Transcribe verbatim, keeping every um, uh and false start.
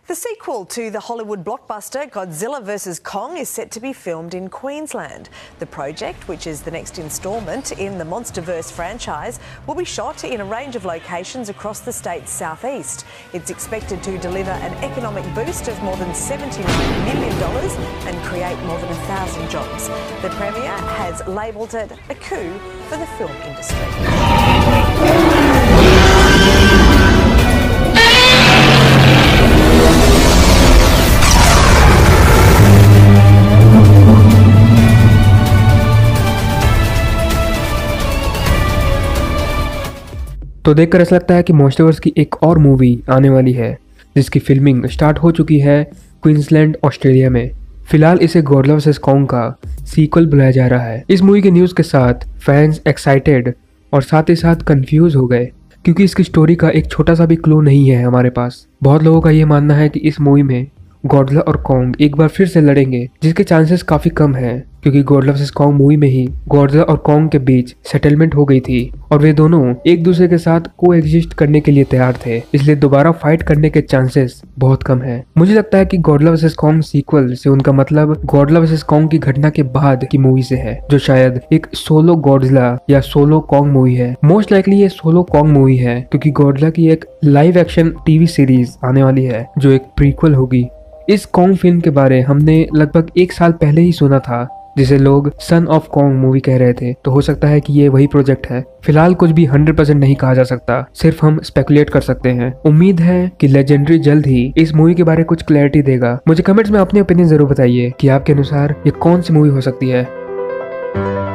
The sequel to the Hollywood blockbuster Godzilla versus Kong is set to be filmed in Queensland. The project, which is the next instalment in the Monsterverse franchise, will be shot in a range of locations across the state's southeast. It's expected to deliver an economic boost of more than seventy-nine million dollars and create more than a thousand jobs. The Premier has labelled it a coup for the film industry. तो देखकर ऐसा लगता है कि MonsterVerse की एक और movie आने वाली है, जिसकी फिल्मिंग स्टार्ट हो चुकी है क्वींसलैंड, ऑस्ट्रेलिया में। फिलहाल इसे गॉडजिला वर्सेस कॉन्ग का सीक्वल बुलाया जा रहा है। इस मूवी के न्यूज़ के साथ फैंस एक्साइटेड और साथ ही साथ कंफ्यूज हो गए, क्योंकि इसकी स्टोरी का एक छोटा सा भी क्लू नहीं है हमारे पास। बहुत लोगों का ये मानना है कि इस मूवी में गॉडजिला और कॉन्ग एक बार फिर से लड़ेंगे, जिसके चांसेस काफी कम हैं, क्योंकि गॉडजिला वर्सेस कॉन्ग मूवी में ही गॉडजिला और कॉन्ग के बीच सेटलमेंट हो गई थी और वे दोनों एक दूसरे के साथ को एग्जिस्ट करने के लिए तैयार थे। इसलिए दोबारा फाइट करने के चांसेस बहुत कम है। मुझे लगता है कि गॉडजिला वर्सेस कॉन्ग सीक्वल से उनका मतलब गॉडजिला वर्सेस कॉन्ग की घटना के बाद की मूवी से है, जो शायद एक सोलो गॉडजिला या सोलो कॉन्ग मूवी है। मोस्ट लाइकली ये सोलो कॉन्ग मूवी है, क्योंकि गॉडजिला की एक लाइव एक्शन टीवी सीरीज आने वाली है, जो एक प्रीक्वल होगी। इस कॉन्ग फिल्म के बारे हमने लगभग एक साल पहले ही सुना था, जिसे लोग सन ऑफ कॉन्ग मूवी कह रहे थे। तो हो सकता है कि ये वही प्रोजेक्ट है। फिलहाल कुछ भी हंड्रेड परसेंट नहीं कहा जा सकता, सिर्फ हम स्पेकुलेट कर सकते हैं। उम्मीद है कि लेजेंडरी जल्द ही इस मूवी के बारे कुछ क्लैरिटी देगा। मुझे कमेंट्स में अपनी ओपिनियन जरूर बताइए कि आपके अनुसार ये कौन सी मूवी हो सकती है।